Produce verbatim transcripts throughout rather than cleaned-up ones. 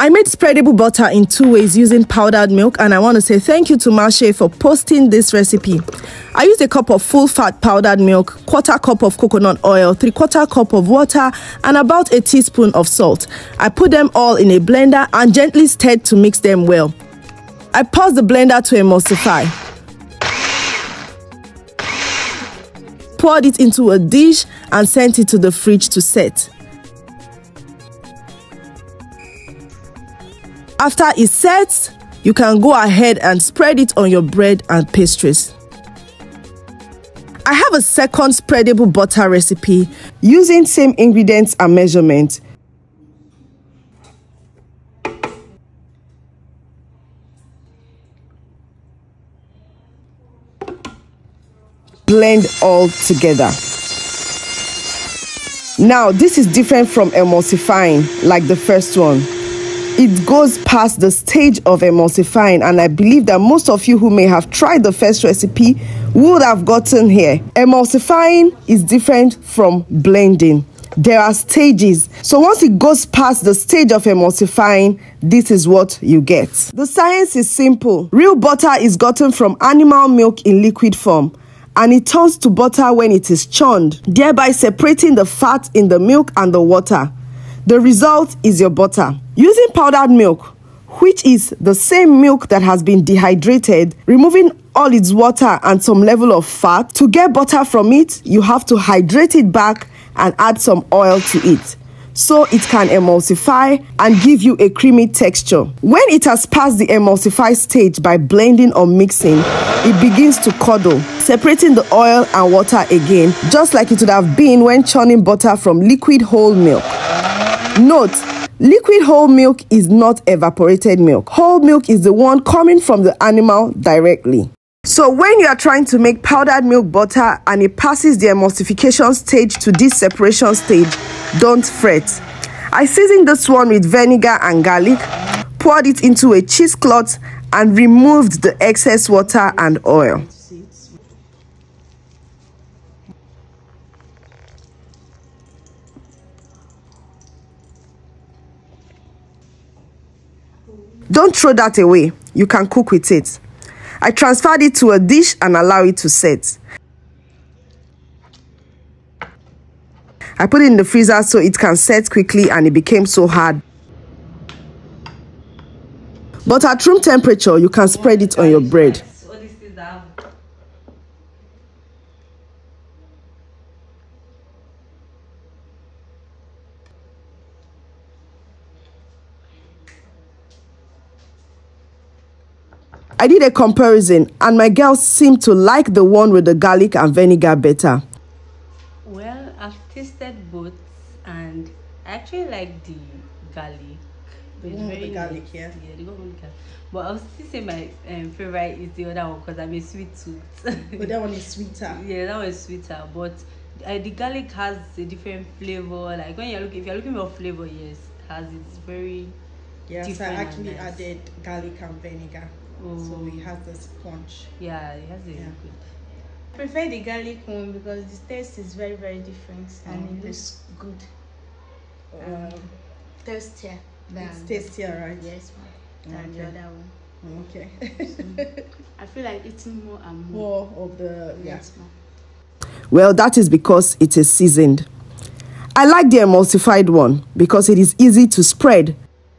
I made spreadable butter in two ways using powdered milk, and I want to say thank you to Marche for posting this recipe. I used a cup of full fat powdered milk, quarter cup of coconut oil, three quarter cup of water, and about a teaspoon of salt. I put them all in a blender and gently stirred to mix them well. I paused the blender to emulsify. Poured it into a dish and sent it to the fridge to set. After it sets, you can go ahead and spread it on your bread and pastries. I have a second spreadable butter recipe using same ingredients and measurements. Blend all together. Now, this is different from emulsifying like the first one. It goes past the stage of emulsifying, and I believe that most of you who may have tried the first recipe would have gotten here. Emulsifying is different from blending. There are stages. So once it goes past the stage of emulsifying, this is what you get. The science is simple. Real butter is gotten from animal milk in liquid form, and it turns to butter when it is churned, thereby separating the fat in the milk and the water. The result is your butter. Using powdered milk, which is the same milk that has been dehydrated, removing all its water and some level of fat, to get butter from it, you have to hydrate it back and add some oil to it, so it can emulsify and give you a creamy texture. When it has passed the emulsify stage by blending or mixing, it begins to curdle, separating the oil and water again, just like it would have been when churning butter from liquid whole milk. Note, liquid whole milk is not evaporated milk. Whole milk is the one coming from the animal directly. So when you are trying to make powdered milk butter and it passes the emulsification stage to this separation stage, don't fret. I seasoned this one with vinegar and garlic, poured it into a cheesecloth and removed the excess water and oil. Don't throw that away. You can cook with it. I transferred it to a dish and allow it to set. I put it in the freezer so it can set quickly, and it became so hard. But at room temperature, you can spread it on your bread. I did a comparison, and my girls seemed to like the one with the garlic and vinegar better. Well, I've tasted both, and I actually like the garlic. It's mm, very the garlic, nice. yeah. Yeah, the garlic. But I'll still say my um, favorite is the other one because I'm a sweet tooth. But that one is sweeter. Yeah, that one is sweeter. But uh, the garlic has a different flavor. Like when you're looking, if you're looking for flavor, yes, it has. It's very yes. different. I actually nice. added garlic and vinegar. Oh. So it has this punch. Yeah, it has a yeah. good. I prefer the garlic one because the taste is very very different and mm-hmm. it looks good. Um, tastier than it's tastier, right? Yes, ma'am. Than okay. the other one. Okay. So, I feel like eating more and more. More of the yes, yeah. ma'am. Well, that is because it is seasoned. I like the emulsified one because it is easy to spread.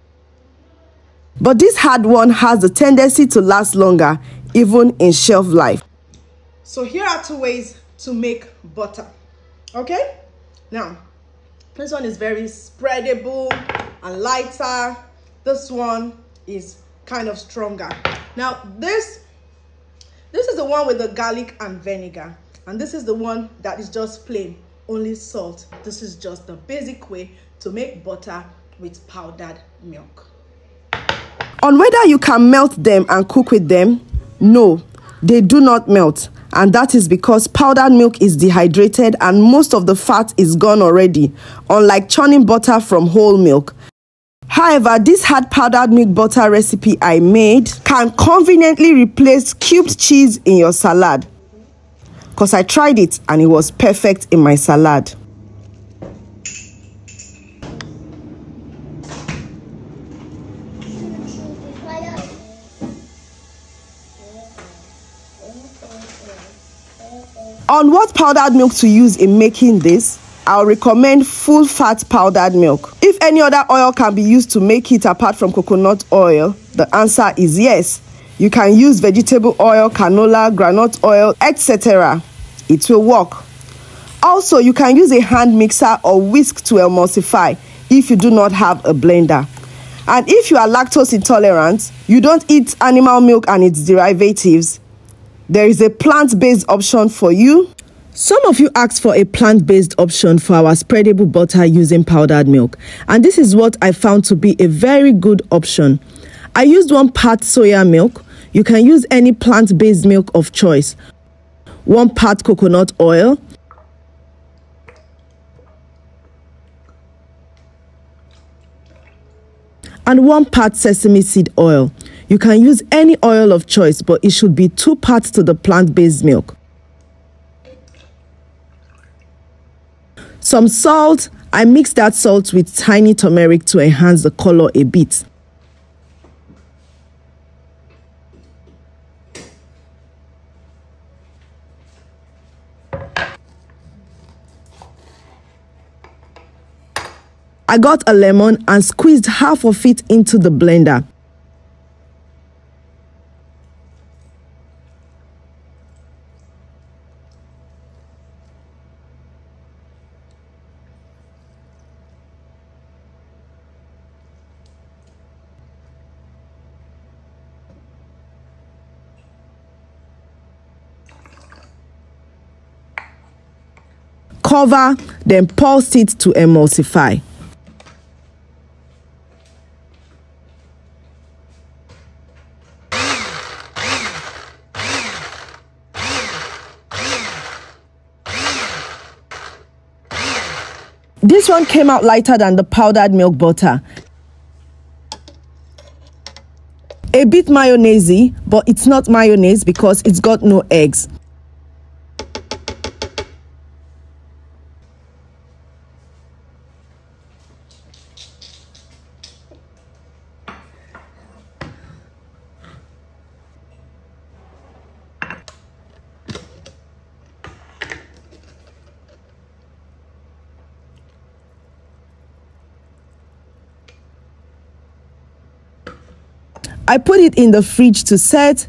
But this hard one has the tendency to last longer, even in shelf life. So here are two ways to make butter. Okay? Now, this one is very spreadable and lighter. This one is kind of stronger. Now, this, this is the one with the garlic and vinegar. And this is the one that is just plain, only salt. This is just the basic way to make butter with powdered milk. On whether you can melt them and cook with them, no, they do not melt. And that is because powdered milk is dehydrated and most of the fat is gone already, unlike churning butter from whole milk. However, this hard powdered milk butter recipe I made can conveniently replace cubed cheese in your salad. Because I tried it and it was perfect in my salad. On what powdered milk to use in making this, I'll recommend full fat powdered milk. If any other oil can be used to make it apart from coconut oil, the answer is yes. You can use vegetable oil, canola, groundnut oil, et cetera. It will work. Also, you can use a hand mixer or whisk to emulsify if you do not have a blender. And if you are lactose intolerant, you don't eat animal milk and its derivatives, there is a plant-based option for you. Some of you asked for a plant-based option for our spreadable butter using powdered milk, and this is what I found to be a very good option. I used one part soya milk. You can use any plant-based milk of choice. One part coconut oil, and one part sesame seed oil. You can use any oil of choice, but it should be two parts to the plant-based milk. Some salt. I mixed that salt with tiny turmeric to enhance the color a bit. I got a lemon and squeezed half of it into the blender. Cover, then pulse it to emulsify. This one came out lighter than the powdered milk butter. A bit mayonnaise-y, but it's not mayonnaise because it's got no eggs. I put it in the fridge to set.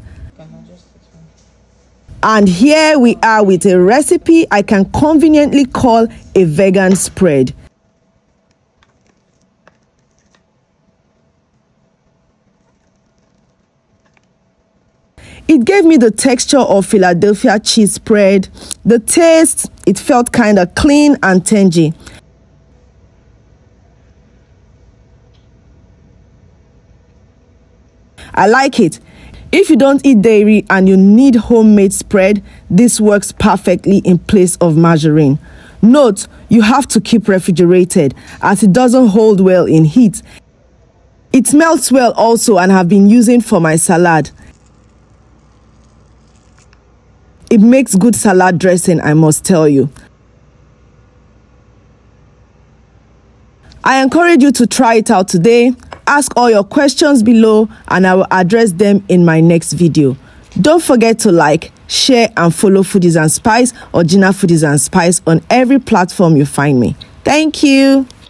And here we are with a recipe I can conveniently call a vegan spread. It gave me the texture of Philadelphia cheese spread. The taste, it felt kind of clean and tangy. I like it. If you don't eat dairy and you need homemade spread, this works perfectly in place of margarine. Note, you have to keep refrigerated as it doesn't hold well in heat. It melts well also and have been using for my salad. It makes good salad dressing, I must tell you. I encourage you to try it out today. Ask all your questions below and I will address them in my next video. Don't forget to like, share and follow Foodies and Spice or Gina Foodies and Spice on every platform you find me. Thank you.